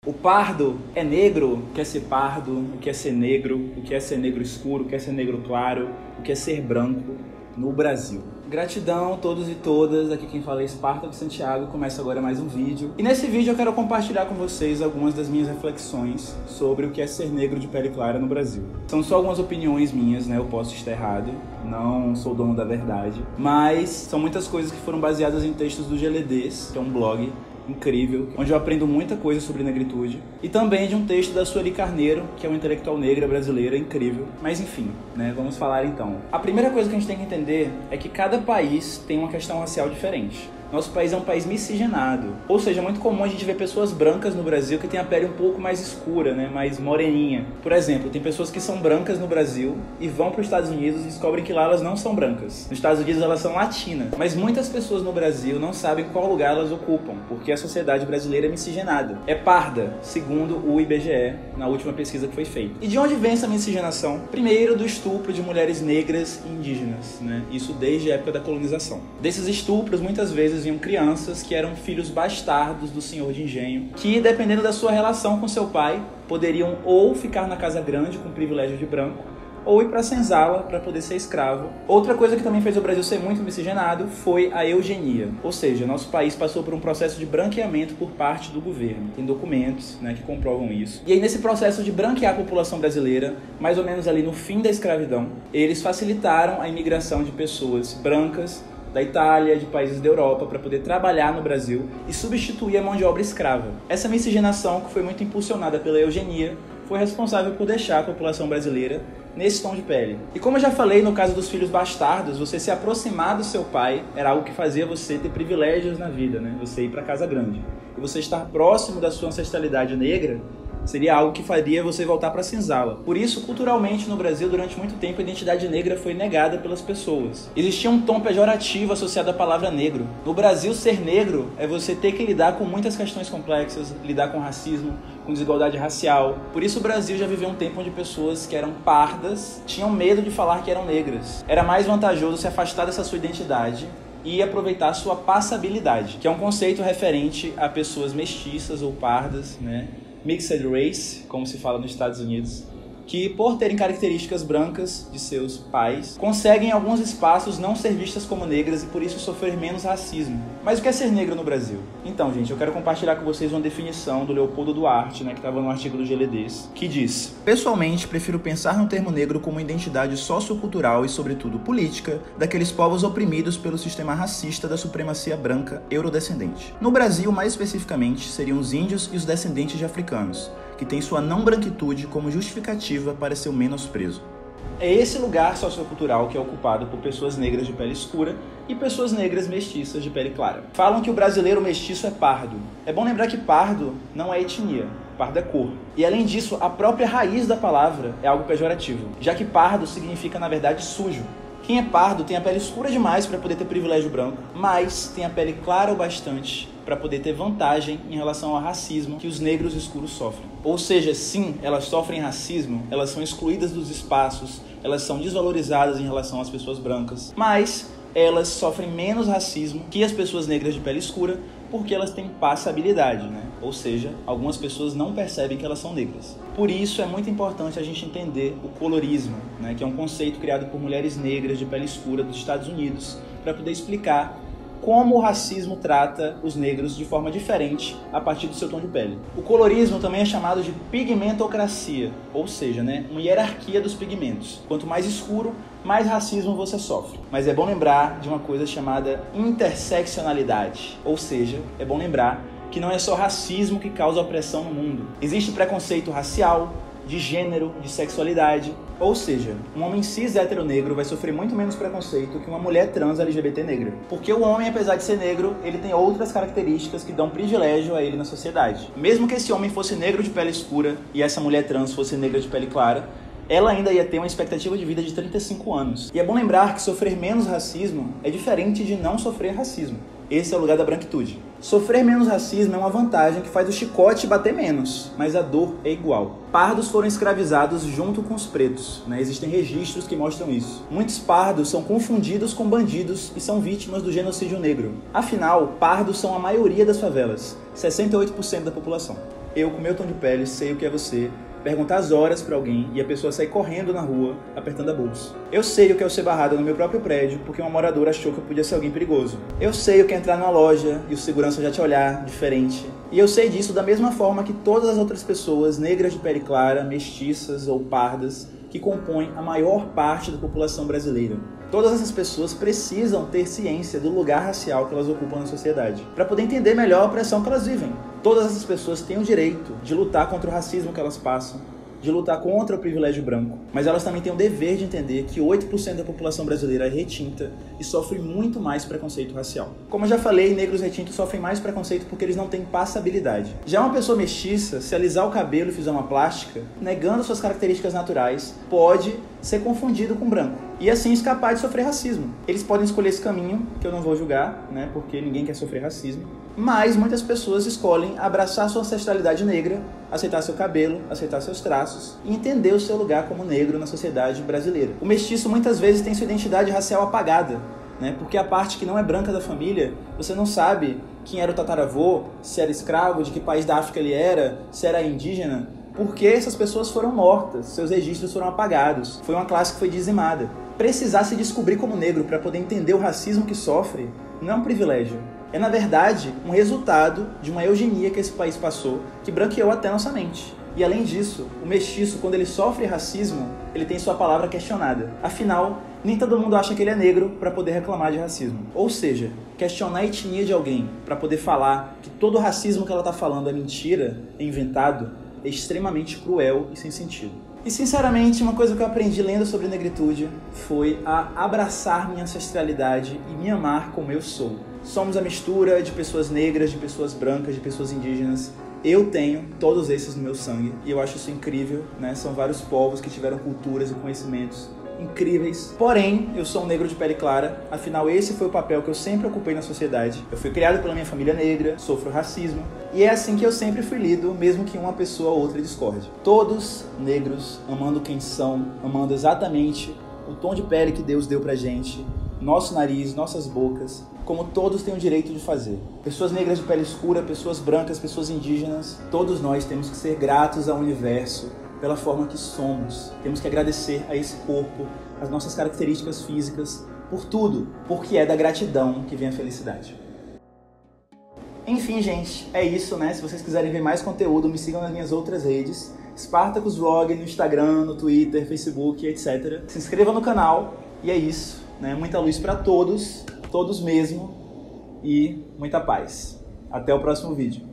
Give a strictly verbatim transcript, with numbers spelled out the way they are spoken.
O pardo é negro, o que é ser pardo, o que é ser negro, o que é ser negro escuro, o que é ser negro claro, o que é ser branco no Brasil. Gratidão a todos e todas, aqui quem fala é Esparta de Santiago, começa agora mais um vídeo. E nesse vídeo eu quero compartilhar com vocês algumas das minhas reflexões sobre o que é ser negro de pele clara no Brasil. São só algumas opiniões minhas, né, eu posso estar errado, não sou dono da verdade, mas são muitas coisas que foram baseadas em textos do G L Ds, que é um blog incrível, onde eu aprendo muita coisa sobre negritude, e também de um texto da Sueli Carneiro, que é uma intelectual negra brasileira incrível. Mas enfim, né, vamos falar então. A primeira coisa que a gente tem que entender é que cada país tem uma questão racial diferente. Nosso país é um país miscigenado, ou seja, é muito comum a gente ver pessoas brancas no Brasil que têm a pele um pouco mais escura, né, mais moreninha. Por exemplo, tem pessoas que são brancas no Brasil e vão para os Estados Unidos e descobrem que lá elas não são brancas. Nos Estados Unidos elas são latinas, mas muitas pessoas no Brasil não sabem qual lugar elas ocupam, porque a sociedade brasileira é miscigenada. É parda, segundo o I B G E, na última pesquisa que foi feita. E de onde vem essa miscigenação? Primeiro, do estupro de mulheres negras e indígenas, né? Isso desde a época da colonização. Desses estupros, muitas vezes vinham crianças que eram filhos bastardos do senhor de engenho, que, dependendo da sua relação com seu pai, poderiam ou ficar na casa grande com privilégio de branco, ou ir para a senzala para poder ser escravo. Outra coisa que também fez o Brasil ser muito miscigenado foi a eugenia, ou seja, nosso país passou por um processo de branqueamento por parte do governo. Tem documentos, né, que comprovam isso. E aí, nesse processo de branquear a população brasileira, mais ou menos ali no fim da escravidão, eles facilitaram a imigração de pessoas brancas da Itália, de países da Europa, para poder trabalhar no Brasil e substituir a mão de obra escrava. Essa miscigenação, que foi muito impulsionada pela eugenia, foi responsável por deixar a população brasileira nesse tom de pele. E como eu já falei, no caso dos filhos bastardos, você se aproximar do seu pai era algo que fazia você ter privilégios na vida, né? Você ir para casa grande. E você estar próximo da sua ancestralidade negra seria algo que faria você voltar para a senzala. Por isso, culturalmente no Brasil, durante muito tempo, a identidade negra foi negada pelas pessoas. Existia um tom pejorativo associado à palavra negro. No Brasil, ser negro é você ter que lidar com muitas questões complexas, lidar com racismo, com desigualdade racial. Por isso o Brasil já viveu um tempo onde pessoas que eram pardas tinham medo de falar que eram negras. Era mais vantajoso se afastar dessa sua identidade e aproveitar a sua passabilidade, que é um conceito referente a pessoas mestiças ou pardas, né? Mixed race, como se fala nos Estados Unidos, que, por terem características brancas de seus pais, conseguem em alguns espaços não ser vistas como negras e por isso sofrer menos racismo. Mas o que é ser negro no Brasil? Então, gente, eu quero compartilhar com vocês uma definição do Leopoldo Duarte, né, que estava no artigo do G L Ds, que diz: pessoalmente, prefiro pensar no termo negro como uma identidade sociocultural e, sobretudo, política daqueles povos oprimidos pelo sistema racista da supremacia branca eurodescendente. No Brasil, mais especificamente, seriam os índios e os descendentes de africanos, que tem sua não branquitude como justificativa para seu menosprezo. É esse lugar sociocultural que é ocupado por pessoas negras de pele escura e pessoas negras mestiças de pele clara. Falam que o brasileiro mestiço é pardo. É bom lembrar que pardo não é etnia, pardo é cor. E além disso, a própria raiz da palavra é algo pejorativo, já que pardo significa, na verdade, sujo. Quem é pardo tem a pele escura demais para poder ter privilégio branco, mas tem a pele clara o bastante para poder ter vantagem em relação ao racismo que os negros escuros sofrem. Ou seja, sim, elas sofrem racismo, elas são excluídas dos espaços, elas são desvalorizadas em relação às pessoas brancas, mas elas sofrem menos racismo que as pessoas negras de pele escura porque elas têm passabilidade, né? Ou seja, algumas pessoas não percebem que elas são negras. Por isso é muito importante a gente entender o colorismo, né? Que é um conceito criado por mulheres negras de pele escura dos Estados Unidos para poder explicar como o racismo trata os negros de forma diferente a partir do seu tom de pele. O colorismo também é chamado de pigmentocracia, ou seja, né, uma hierarquia dos pigmentos. Quanto mais escuro, mais racismo você sofre. Mas é bom lembrar de uma coisa chamada interseccionalidade, ou seja, é bom lembrar que não é só racismo que causa opressão no mundo. Existe preconceito racial, de gênero, de sexualidade. Ou seja, um homem cis hétero negro vai sofrer muito menos preconceito que uma mulher trans L G B T negra. Porque o homem, apesar de ser negro, ele tem outras características que dão privilégio a ele na sociedade. Mesmo que esse homem fosse negro de pele escura e essa mulher trans fosse negra de pele clara, ela ainda ia ter uma expectativa de vida de trinta e cinco anos. E é bom lembrar que sofrer menos racismo é diferente de não sofrer racismo. Esse é o lugar da branquitude. Sofrer menos racismo é uma vantagem que faz o chicote bater menos, mas a dor é igual. Pardos foram escravizados junto com os pretos, né? Existem registros que mostram isso. Muitos pardos são confundidos com bandidos e são vítimas do genocídio negro. Afinal, pardos são a maioria das favelas, sessenta e oito por cento da população. Eu, com meu tom de pele, sei o que é você perguntar as horas pra alguém e a pessoa sair correndo na rua, apertando a bolsa. Eu sei o que é eu ser barrado no meu próprio prédio porque uma moradora achou que eu podia ser alguém perigoso. Eu sei o que é entrar numa loja e o segurança já te olhar diferente. E eu sei disso da mesma forma que todas as outras pessoas negras de pele clara, mestiças ou pardas que compõem a maior parte da população brasileira. Todas essas pessoas precisam ter ciência do lugar racial que elas ocupam na sociedade, para poder entender melhor a opressão que elas vivem. Todas essas pessoas têm o direito de lutar contra o racismo que elas passam, de lutar contra o privilégio branco, mas elas também têm o dever de entender que oito por cento da população brasileira é retinta e sofre muito mais preconceito racial. Como eu já falei, negros retintos sofrem mais preconceito porque eles não têm passabilidade. Já uma pessoa mestiça, se alisar o cabelo e fizer uma plástica, negando suas características naturais, pode ser confundido com branco e assim escapar de sofrer racismo. Eles podem escolher esse caminho, que eu não vou julgar, né, porque ninguém quer sofrer racismo, mas muitas pessoas escolhem abraçar sua ancestralidade negra, aceitar seu cabelo, aceitar seus traços e entender o seu lugar como negro na sociedade brasileira. O mestiço muitas vezes tem sua identidade racial apagada, né? Porque a parte que não é branca da família, você não sabe quem era o tataravô, se era escravo, de que país da África ele era, se era indígena, porque essas pessoas foram mortas, seus registros foram apagados, foi uma classe que foi dizimada. Precisar se descobrir como negro para poder entender o racismo que sofre não é um privilégio. É, na verdade, um resultado de uma eugenia que esse país passou, que branqueou até nossa mente. E além disso, o mestiço, quando ele sofre racismo, ele tem sua palavra questionada. Afinal, nem todo mundo acha que ele é negro para poder reclamar de racismo. Ou seja, questionar a etnia de alguém para poder falar que todo o racismo que ela está falando é mentira, é inventado, é extremamente cruel e sem sentido. E sinceramente, uma coisa que eu aprendi lendo sobre negritude foi a abraçar minha ancestralidade e me amar como eu sou. Somos a mistura de pessoas negras, de pessoas brancas, de pessoas indígenas. Eu tenho todos esses no meu sangue e eu acho isso incrível, né? São vários povos que tiveram culturas e conhecimentos incríveis. Porém, eu sou um negro de pele clara, afinal esse foi o papel que eu sempre ocupei na sociedade. Eu fui criado pela minha família negra, sofro racismo, e é assim que eu sempre fui lido, mesmo que uma pessoa ou outra discorde. Todos negros, amando quem são, amando exatamente o tom de pele que Deus deu pra gente, nosso nariz, nossas bocas, como todos têm o direito de fazer. Pessoas negras de pele escura, pessoas brancas, pessoas indígenas, todos nós temos que ser gratos ao universo pela forma que somos. Temos que agradecer a esse corpo, as nossas características físicas, por tudo, porque é da gratidão que vem a felicidade. Enfim, gente, é isso, né? Se vocês quiserem ver mais conteúdo, me sigam nas minhas outras redes. Spartacus Vlog no Instagram, no Twitter, Facebook, etcétera. Se inscreva no canal e é isso, né? Muita luz para todos, todos mesmo, e muita paz. Até o próximo vídeo.